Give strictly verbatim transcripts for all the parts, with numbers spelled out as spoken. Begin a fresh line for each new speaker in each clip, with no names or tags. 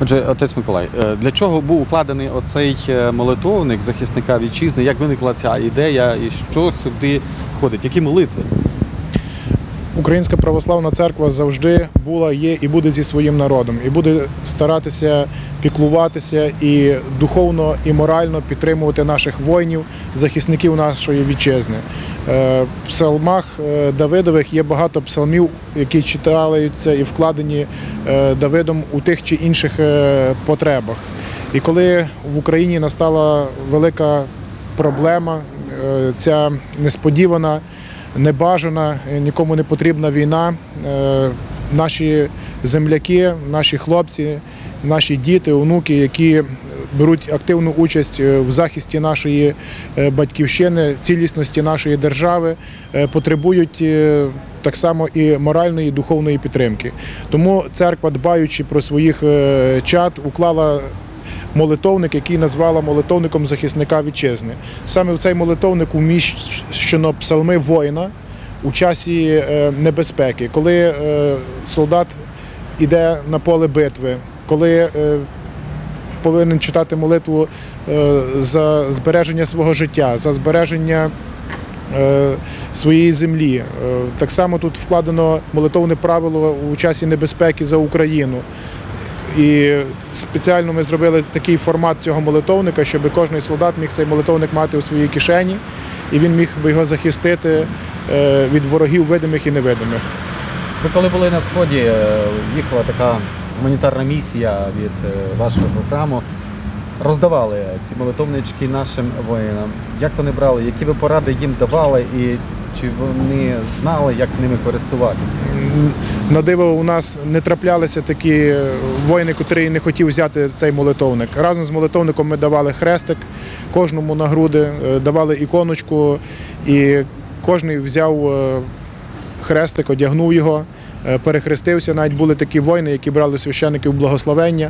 Отже, отець Миколай, для чого був укладений оцей молитовник захисника вітчизни? Як виникла ця ідея і що сюди входить? Які молитви?
Українська православна церква завжди була, є і буде зі своїм народом. І буде старатися піклуватися і духовно, і морально підтримувати наших воїнів, захисників нашої вітчизни. В псалмах Давидових є багато псалмів, які читаються і вкладені Давидом у тих чи інших потребах. І коли в Україні настала велика проблема, ця несподівана, небажана, нікому не потрібна війна, наші земляки, наші хлопці, наші діти, онуки, які беруть активну участь в захисті нашої батьківщини, цілісності нашої держави, потребують так само і моральної, і духовної підтримки. Тому церква, дбаючи про своїх чад, уклала молитовник, який назвала молитовником захисника вітчизни. Саме в цей молитовник уміщено псалми воїна у часі небезпеки, коли солдат йде на поле битви, коли повинен читати молитву за збереження свого життя, за збереження своєї землі. Так само тут вкладено молитовне правило у часі небезпеки за Україну. І спеціально ми зробили такий формат цього молитовника, щоб кожен солдат міг цей молитовник мати у своїй кишені, і він міг би його захистити від ворогів видимих і невидимих.
Ви коли були на Сході, їхала така гуманітарна місія від вашого храму, роздавали ці молитовнички нашим воїнам. Як вони брали, які ви поради їм давали і чи вони знали, як ними користуватися?
На диво, у нас не траплялися такі воїни, котрі не хотів взяти цей молитовник. Разом з молитовником ми давали хрестик, кожному на груди, давали іконочку, і кожен взяв хрестик, одягнув його, перехрестився. Навіть були такі воїни, які брали у священиків благословення.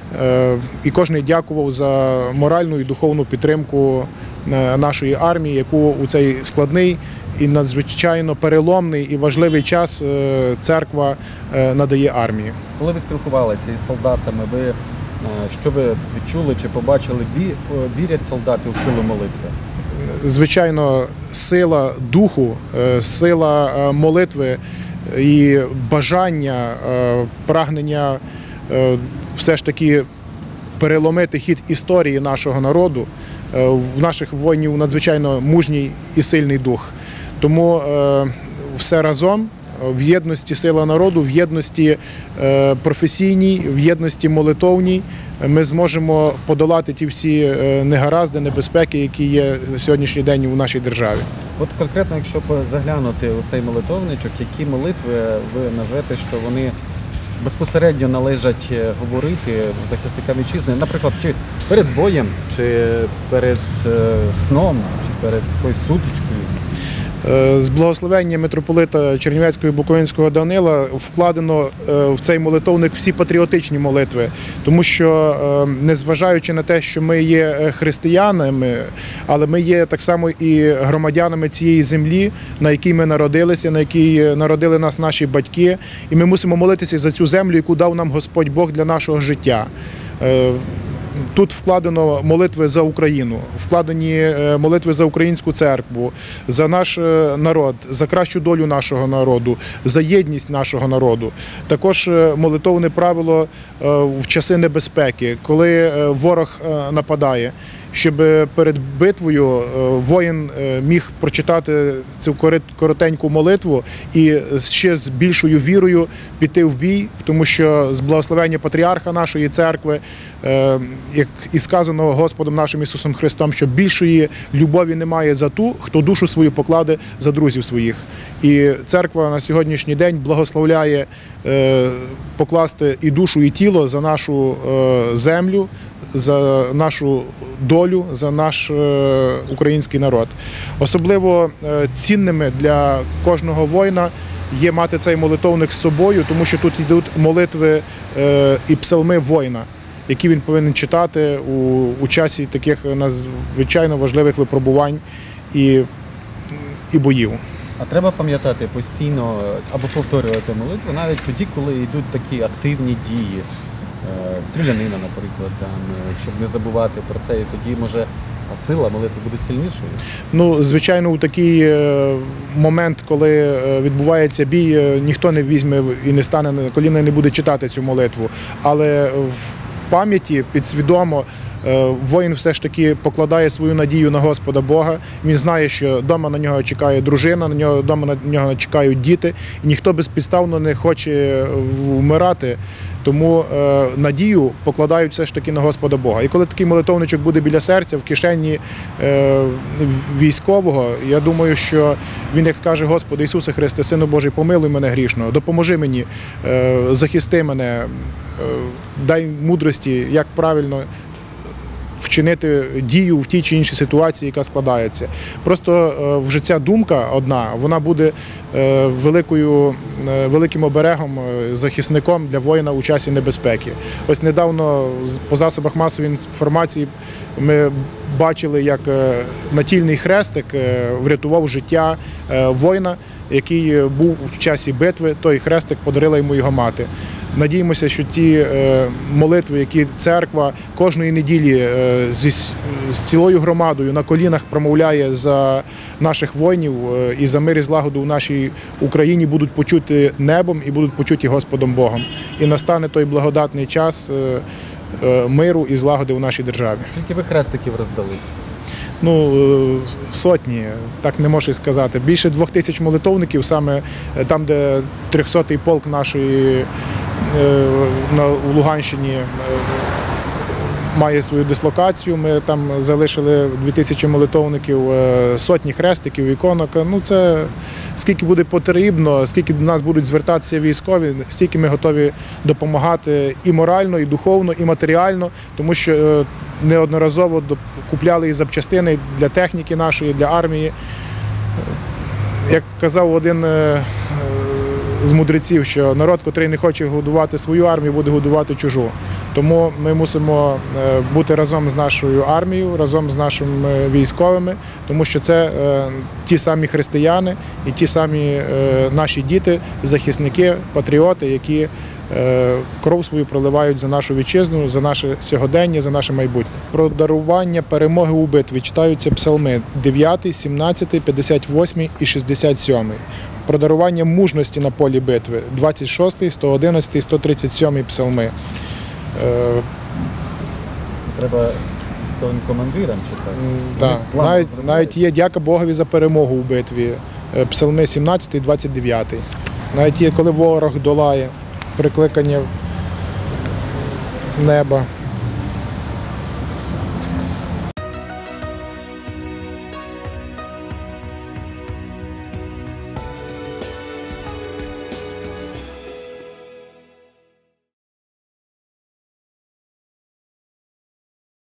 І кожен дякував за моральну і духовну підтримку нашої армії, яку у цей складний і надзвичайно переломний і важливий час церква надає армії.
Коли ви спілкувалися із солдатами, ви що ви відчули чи побачили, вірять солдати у силу молитви?
Звичайно, сила духу, сила молитви і бажання, прагнення все ж таки переломити хід історії нашого народу. В наших воїнів надзвичайно мужній і сильний дух. Тому все разом, в єдності сила народу, в єдності професійній, в єдності молитовній ми зможемо подолати ті всі негаразди, небезпеки, які є на сьогоднішній день у нашій державі.
От конкретно, якщо заглянути у цей молитовничок, які молитви ви назвете, що вони безпосередньо належать говорити захисникам вітчизни, наприклад, чи перед боєм, чи перед сном, чи перед якоюсь сутичкою?
З благословення митрополита Чернівецького і Буковинського Данила вкладено в цей молитовник всі патріотичні молитви, тому що, незважаючи на те, що ми є християнами, але ми є так само і громадянами цієї землі, на якій ми народилися, на якій народили нас наші батьки, і ми мусимо молитися за цю землю, яку дав нам Господь Бог для нашого життя. Тут вкладено молитви за Україну, вкладені молитви за українську церкву, за наш народ, за кращу долю нашого народу, за єдність нашого народу. Також молитовне правило в часи небезпеки, коли ворог нападає, щоб перед битвою воїн міг прочитати цю коротеньку молитву і ще з більшою вірою піти в бій, тому що з благословення патріарха нашої церкви, як і сказано Господом нашим Ісусом Христом, що більшої любові немає за ту, хто душу свою покладе за друзів своїх. І церква на сьогоднішній день благословляє покласти і душу, і тіло за нашу землю, за нашу долю, за наш український народ. Особливо цінними для кожного воїна є мати цей молитовник з собою, тому що тут йдуть молитви і псалми воїна, які він повинен читати у, у часі таких надзвичайно важливих випробувань і, і боїв.
А треба пам'ятати постійно або повторювати молитву навіть тоді, коли йдуть такі активні дії. стрілянина, наприклад, там, е, щоб не забувати про це, і тоді, може, а сила молитви буде сильнішою?
Ну, звичайно, у такий е, момент, коли е, відбувається бій, е, ніхто не візьме і не стане на коліна і не буде читати цю молитву. Але в пам'яті підсвідомо е, воїн все ж таки покладає свою надію на Господа Бога. Він знає, що вдома на нього чекає дружина, на нього вдома на нього чекають діти, і ніхто безпідставно не хоче вмирати. Тому е, надію покладають все ж таки на Господа Бога. І коли такий молитовничок буде біля серця, в кишені е, військового, я думаю, що він, як скаже: Господи Ісусе Христе, Сину Божий, помилуй мене грішного, допоможи мені, е, захисти мене, е, дай мудрості, як правильно вчинити дію в тій чи іншій ситуації, яка складається. Просто е, вже ця думка одна, вона буде е, великою, е, великим оберегом, е, захисником для воїна у часі небезпеки. Ось недавно з- по засобах масової інформації ми бачили, як е, натільний хрестик е, врятував життя е, воїна, який був у часі битви. Той хрестик подарила йому його мати. Надіємося, що ті е, молитви, які церква кожної неділі е, зі, с- з цілою громадою на колінах промовляє за наших воїнів е, і за мир і злагоду в нашій Україні, будуть почуті небом і будуть почуті Господом Богом. І настане той благодатний час е, е, миру і злагоди в нашій державі.
Скільки ви хрестиків роздали?
Ну, е, сотні, так не можу й сказати. Більше двох тисяч молитовників, саме е, там, де трьохсотий полк нашої е, на у Луганщині е, має свою дислокацію. Ми там залишили дві тисячі молитовників, е, сотні хрестиків, іконок. Ну, це скільки буде потрібно, скільки до нас будуть звертатися військові, стільки ми готові допомагати і морально, і духовно, і матеріально, тому що е, неодноразово доп- купляли і запчастини для техніки нашої, для армії. Як казав один е, е, з мудреців, що народ, котрий не хоче годувати свою армію, буде годувати чужу. Тому ми мусимо е, бути разом з нашою армією, разом з нашими військовими, тому що це е, ті самі християни і ті самі е, наші діти, захисники, патріоти, які е, кров свою проливають за нашу вітчизну, за наше сьогодення, за наше майбутнє. Про дарування перемоги у битві читаються псалми дев'ятий, сімнадцятий, п'ятдесят восьмий і шістдесят сьомий. Про дарування мужності на полі битви двадцять шостий, сто одинадцятий, сто тридцять сьомий псалми. Е,
Треба військовим командирам читати.
м,
Вони
да.
план
навіть,
розробляють.
навіть є дяка Богові за перемогу у битві. Е, Псалми сімнадцятий, двадцять дев'ятий. Навіть є, коли ворог долає, прикликання неба.